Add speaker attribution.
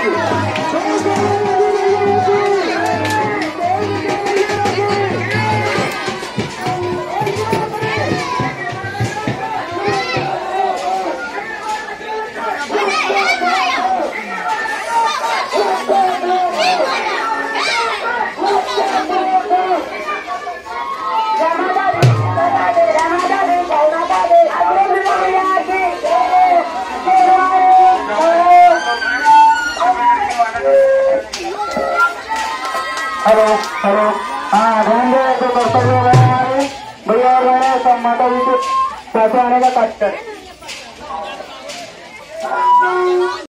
Speaker 1: Hello hello हाँ ध्यान दे तो कर्तव्य भैया सब माता जी के साथ आने का कार्य करें।